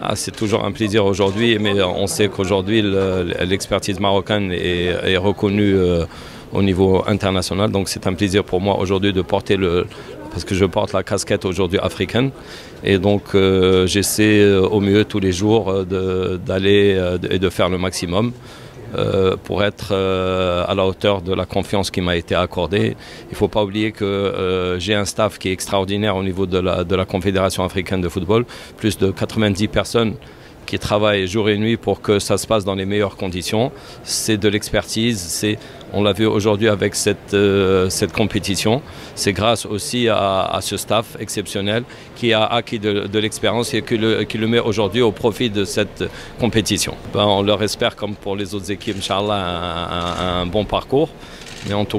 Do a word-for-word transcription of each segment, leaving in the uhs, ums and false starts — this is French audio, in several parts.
Ah, c'est toujours un plaisir aujourd'hui, mais on sait qu'aujourd'hui l'expertise marocaine est, est reconnue euh, au niveau international. Donc c'est un plaisir pour moi aujourd'hui de porter le... parce que je porte la casquette aujourd'hui africaine. Et donc euh, j'essaie euh, au mieux tous les jours euh, d'aller euh, et de faire le maximum. Euh, pour être euh, à la hauteur de la confiance qui m'a été accordée. Il ne faut pas oublier que euh, j'ai un staff qui est extraordinaire au niveau de la, de la Confédération africaine de football, plus de quatre-vingt-dix personnes qui travaillent jour et nuit pour que ça se passe dans les meilleures conditions. C'est de l'expertise, on l'a vu aujourd'hui avec cette, euh, cette compétition. C'est grâce aussi à, à ce staff exceptionnel qui a acquis de, de l'expérience et qui le, qui le met aujourd'hui au profit de cette compétition. Ben, on leur espère, comme pour les autres équipes, Inch'Allah, un, un, un bon parcours. Mais en tout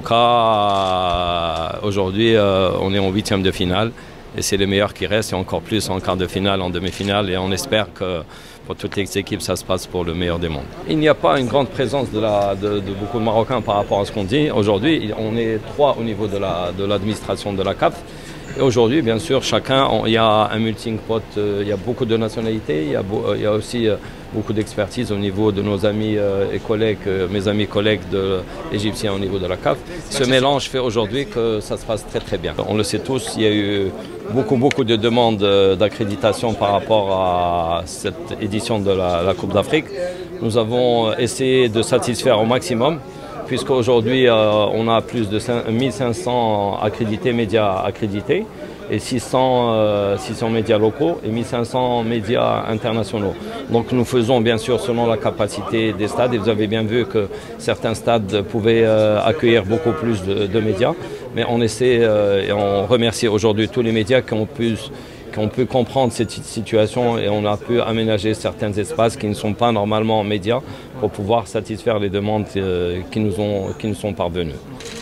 cas, aujourd'hui, euh, on est en huitième de finale. Et c'est les meilleurs qui restent, et encore plus en quart de finale, en demi-finale. Et on espère que pour toutes les équipes, ça se passe pour le meilleur des mondes. Il n'y a pas une grande présence de, la, de, de beaucoup de Marocains par rapport à ce qu'on dit. Aujourd'hui, on est trois au niveau de l'administration la, de, de la C A F. Et aujourd'hui, bien sûr, chacun, on, il y a un melting pot, euh, il y a beaucoup de nationalités, il y a, beau, il y a aussi euh, beaucoup d'expertise au niveau de nos amis euh, et collègues, euh, mes amis collègues de, égyptiens au niveau de la C A F. Ce mélange fait aujourd'hui que ça se passe très très bien. On le sait tous, il y a eu beaucoup beaucoup de demandes d'accréditation par rapport à cette édition de la, la Coupe d'Afrique. Nous avons essayé de satisfaire au maximum, puisqu'aujourd'hui euh, on a plus de mille cinq cents accrédités, médias accrédités, et six cents, euh, six cents médias locaux et mille cinq cents médias internationaux. Donc nous faisons bien sûr selon la capacité des stades, et vous avez bien vu que certains stades pouvaient euh, accueillir beaucoup plus de, de médias, mais on essaie euh, et on remercie aujourd'hui tous les médias qui ont pu On peut comprendre cette situation, et on a pu aménager certains espaces qui ne sont pas normalement médias pour pouvoir satisfaire les demandes qui nous, ont, qui nous sont parvenues.